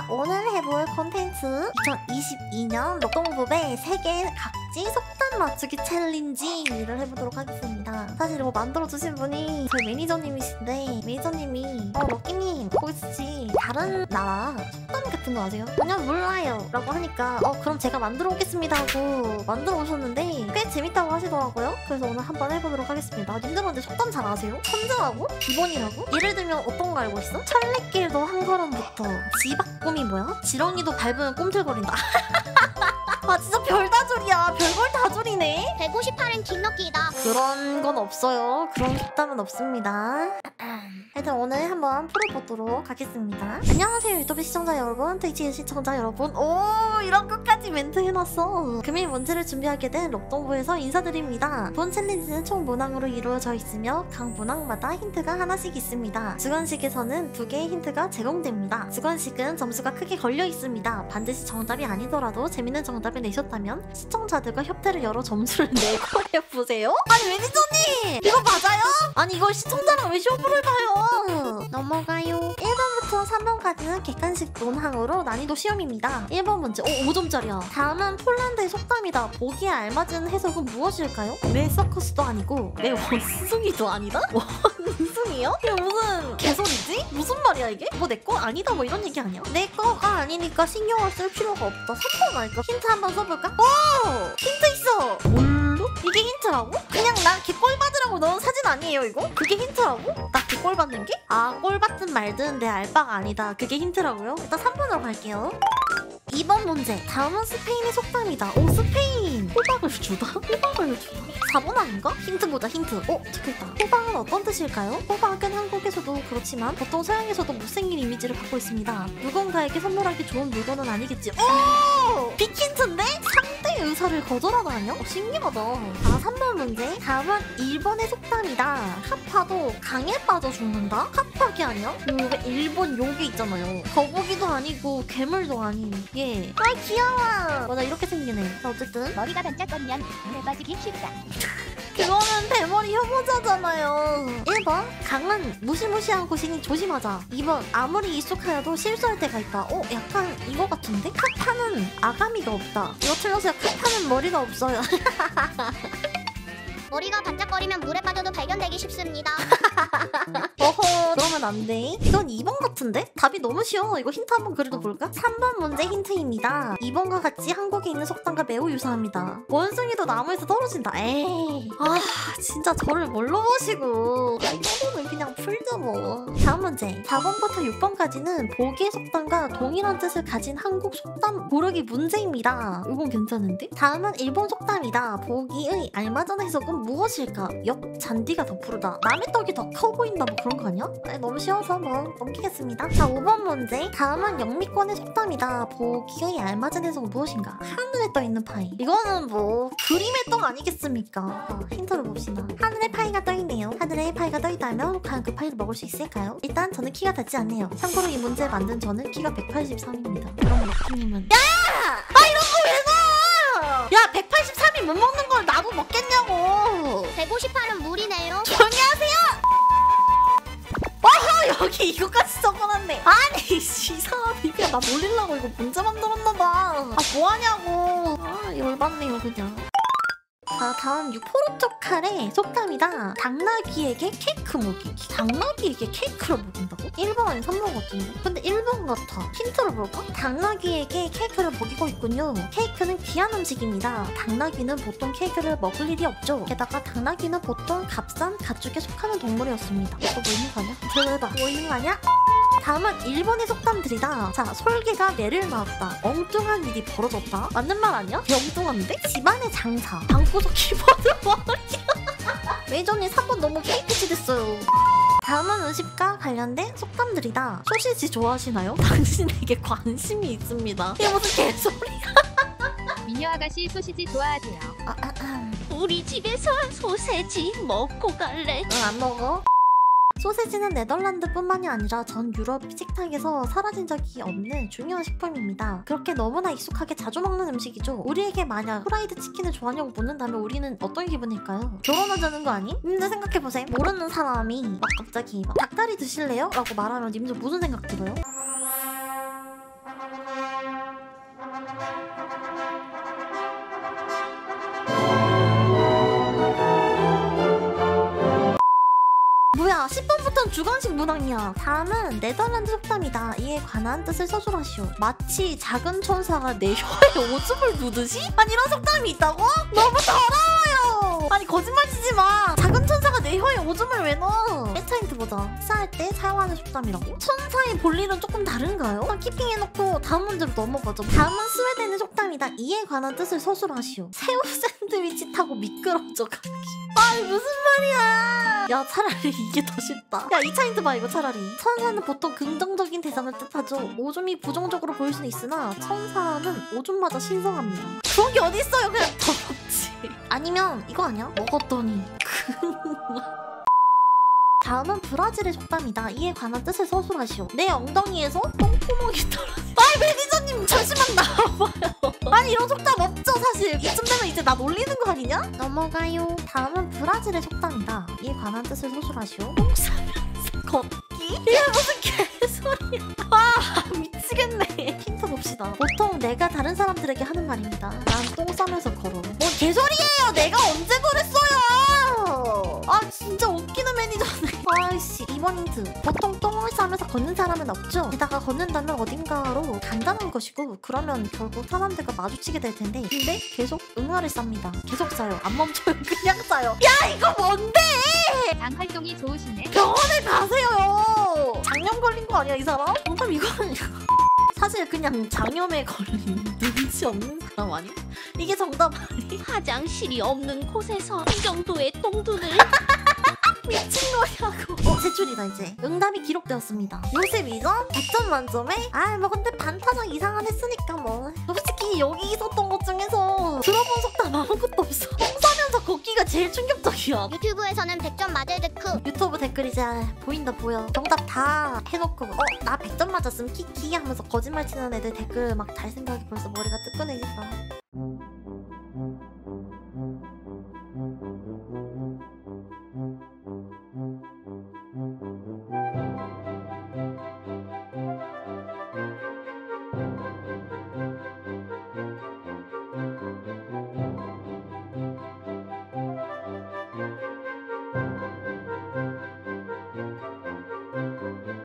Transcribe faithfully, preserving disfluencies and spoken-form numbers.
오늘 해볼 콘텐츠 이천이십이 년 녹동부배 세계 각지 속담 맞추기 챌린지를 해보도록 하겠습니다. 사실 이거 만들어주신 분이 저희 매니저님이신데 매니저님이 어 럭키님 혹시 다른 나라 속담 같은 거 아세요? 전혀 몰라요 라고 하니까 어 그럼 제가 만들어 오겠습니다 하고 만들어 오셨는데 꽤 재밌다고 하시더라고요. 그래서 오늘 한번 해보도록 하겠습니다. 아, 님들한테 속담 잘 아세요? 천재라고? 기본이라고? 예를 들면 어떤 거 알고 있어? 철레길도 한 걸음부터 지박꿈이 뭐야? 지렁이도 밟으면 꿈틀거린다. 아 진짜 별다줄이야. 별걸 다줄이네. 백오십팔 엔 긴 넣기이다. 그런 건 없어요. 그런 속담은 없습니다. 일단 오늘 한번 풀어보도록 하겠습니다. 안녕하세요 유튜브 시청자 여러분, 트위치 시청자 여러분. 오 이런 끝까지 멘트 해놨어. 금일 문제를 준비하게 된 록동부에서 인사드립니다. 본 챌린지는 총 문항으로 이루어져 있으며 각 문항마다 힌트가 하나씩 있습니다. 주관식에서는 두 개의 힌트가 제공됩니다. 주관식은 점수가 크게 걸려 있습니다. 반드시 정답이 아니더라도 재밌는 정답을 내셨다면 시청자들과 협회를 열어 점수를 내고 해보세요. 아니 매니저님 이거 맞아요? 아니 이걸 시청자랑 왜 쇼부를 봐요? 넘어가요. 일 번부터 삼 번까지는 객관식 논항으로 난이도 시험입니다. 일 번 문제. 오, 오 점짜리야. 다음은 폴란드의 속담이다. 보기에 알맞은 해석은 무엇일까요? 내 서커스도 아니고 내 원숭이도 아니다? 원숭이요? 이게 무슨 개소리지? 무슨 말이야 이게? 뭐 내 거 아니다 뭐 이런 얘기 아니야? 내 거가 아니니까 신경을 쓸 필요가 없다. 삼 번 아닐까? 힌트 한번 써볼까? 오! 힌트 있어! 뭘로? 이게 힌트라고? 그냥 나 걔 꼴 받으라고 넣은 사진 아니에요 이거? 그게 힌트라고? 나 걔 꼴 받는 게? 아 꼴 받든 말든 내 알바가 아니다. 그게 힌트라고요? 일단 삼 번으로 갈게요. 이 번 문제. 다음은 스페인의 속담이다. 오 스페인! 호박을 주다? 호박을 주다? 사 번 아닌가? 힌트 보자 힌트. 어? 적혀있다. 호박은 어떤 뜻일까요? 호박은 한국에서도 그렇지만 보통 서양에서도 못생긴 이미지를 갖고 있습니다. 누군가에게 선물하기 좋은 물건은 아니겠지. 오! 빅힌트인데? 상대 의사를 거절하다뇨? 어, 신기하다. 아 삼 번 문제. 다음은 일본의 속담이다. 카파도 강에 빠져 죽는다? 카파기 아니야? 그 일본 요기 있잖아요. 거북이도 아니고 괴물도 아닌 예. 아 귀여워. 맞아 이렇게 생기네. 자, 어쨌든 머리가 반짝거리면 물에 빠지기 쉽다. 그거는 대머리 혐오자잖아요. 일 번 강은 무시무시한 곳이니 조심하자. 이 번 아무리 익숙하여도 실수할 때가 있다. 어? 약간 이거 같은데? 카파는 아가미가 없다. 이거 틀렸어요. 카파는 머리가 없어요. 머리가 반짝거리면 물에 빠져도 발견되기 쉽습니다. 어허 그러면 안 돼. 이건 이 번 같은데? 답이 너무 쉬워. 이거 힌트 한번 그래도 볼까? 삼 번 문제 힌트입니다. 이 번과 같이 한국에 있는 속담과 매우 유사합니다. 원숭이도 나무에서 떨어진다. 에이 아 진짜 저를 뭘로 보시고. 아 이거는 그냥 풀죠 뭐. 다음 문제. 사 번부터 육 번까지는 보기의 속담과 동일한 뜻을 가진 한국 속담 고르기 문제입니다. 이건 괜찮은데? 다음은 일본 속담이다. 보기의 알맞은 해석은 무엇일까? 옆 잔디가 더 푸르다. 남의 떡이 더 커 보인다 뭐 그런 거 아니야? 아니, 너무 쉬워서 뭐 넘기겠습니다. 자 오 번 문제. 다음은 영미권의 속담이다. 보기의 알맞은 해석은 무엇인가? 하늘에 떠있는 파이. 이거는 뭐 그림의 떡 아니겠습니까? 아, 힌트를 봅시다. 하늘에 파이가 떠있네요. 하늘에 파이가 떠있다면 과연 그 파이를 먹을 수 있을까요? 일단 저는 키가 닿지 않네요. 참고로 이 문제를 만든 저는 키가 백팔십삼입니다. 그럼 럭키님은 야! 아 이런 거 왜 봐! 야 백팔십삼이 못 먹는 걸 나도 먹겠냐고. 백오십팔 은 물이네요. 조용히 하세요! 와휴 여기 이거까지 적어놨네. 아니 이 사람이 그냥 나 놀리려고 이거 문제 만들었나봐. 아 뭐하냐고. 아 열받네요 그냥. 자 다음 육 퍼센트 쪽 칼의 속담이다. 당나귀에게 케이크 먹이기. 당나귀에게 케이크를 먹인다고? 일 번 아니 삼 번 같은데? 근데 일 번 같아. 힌트를 볼까? 당나귀에게 케이크를 먹이고 있군요. 케이크는 귀한 음식입니다. 당나귀는 보통 케이크를 먹을 일이 없죠. 게다가 당나귀는 보통 값싼 가축에 속하는 동물이었습니다. 이거 뭐 있는 거 아니야? 들어봐. 뭐 있는 거 아니야? 다음은 일본의 속담들이다. 자 솔개가 매를 낳았다. 엉뚱한 일이 벌어졌다. 맞는 말 아니야? 엉뚱한데? 집안의 장사. 방구석 키보드 머리야. 매니저님 삼 번 너무 케이크치 됐어요. 다음은 음식과 관련된 속담들이다. 소시지 좋아하시나요? 당신에게 관심이 있습니다. 이게 무슨 개소리야. 미녀 아가씨 소시지 좋아하세요. 아, 아, 아. 우리 집에서 소세지 먹고 갈래. 응, 안 먹어. 소세지는 네덜란드뿐만이 아니라 전 유럽 식탁에서 사라진 적이 없는 중요한 식품입니다. 그렇게 너무나 익숙하게 자주 먹는 음식이죠. 우리에게 만약 프라이드 치킨을 좋아하냐고 묻는다면 우리는 어떤 기분일까요? 결혼하자는 거 아니? 님들 생각해보세요. 모르는 사람이 막 갑자기 막 닭다리 드실래요? 라고 말하면 님들 무슨 생각 들어요? 완전 주관식 문항이야. 다음은 네덜란드 속담이다. 이에 관한 뜻을 서술하시오. 마치 작은 천사가 내 혀에 오줌을 누듯이? 아니 이런 속담이 있다고? 너무 더러워요. 아니 거짓말치지 마. 작은 천사가 내 혀에 오줌을 왜 넣어? 엑스트라 힌트 보자. 식사할 때 사용하는 속담이라고? 천사의 본리는 조금 다른가요? 일단 키핑해놓고 다음 문제로 넘어가죠. 다음은 스웨덴의 속담이다. 이에 관한 뜻을 서술하시오. 새우 샌드위치 타고 미끄러져 가기. 아이 무슨 말이야. 야 차라리 이게 더 쉽다. 야 이 차 힌트 봐 이거 차라리. 천사는 보통 긍정적인 대상을 뜻하죠. 오줌이 부정적으로 보일 수는 있으나 천사는 오줌마저 신성합니다. 그런 게 어딨어요. 그냥 더럽지. 아니면 이거 아니야? 먹었더니 다음은 브라질의 속담이다. 이에 관한 뜻을 서술하시오. 내 엉덩이에서 똥구멍이 떨어져. 아이 매니저님 잠시만 나와봐요. 아니 이런 속담 없죠 사실. 이쯤 되면 이제 나 놀리는 거 아니냐? 넘어가요. 다음은 브라질의 속담이다. 이에 관한 뜻을 서술하시오. 똥 싸면서 걷기? 이게 무슨 개소리야. 아 미치겠네. 힌트 봅시다. 보통 내가 다른 사람들에게 하는 말입니다. 난 똥 싸면서 걸어. 뭔 개소리예요. 내가 언제 그랬어요. 아 진짜 웃기는 매니저네. 아이씨 이번 힌트. 보통 똥을 싸면서 걷는 사람은 없죠. 게다가 걷는다면 어딘가로 간다는 것이고 그러면 결국 사람들과 마주치게 될 텐데 근데 계속 응아를 쌉니다. 계속 싸요. 안 멈춰요. 그냥 싸요. 야 이거 뭔데? 당 활동이 좋으시네. 병원에 가세요. 장염 걸린 거 아니야 이 사람? 정답 이거는 사실 그냥 장염에 걸린 눈치 없는 사람 아니? 이게 정답 아니? 화장실이 없는 곳에서 이 정도의 똥눈을 미친 거냐고. 어 제출이다 이제. 응답이 기록되었습니다. 요셉 이점 백 점 만점에 아 뭐 근데 반타작 이상한 했으니까 뭐 솔직히 여기 있었던 것 중에서 들어본 속담 아무것도 없어. 똥 싸면서 걷기가 제일 충격적이야. 유튜브에서는 백 점 맞을 듯크. 유튜브 댓글 이제 보인다 보여. 정답 다 해놓고 어 나 백 점 맞았음 키키 하면서 거짓말 치는 애들 댓글 막 달 생각이 벌써 머리가 뜨끈해지다.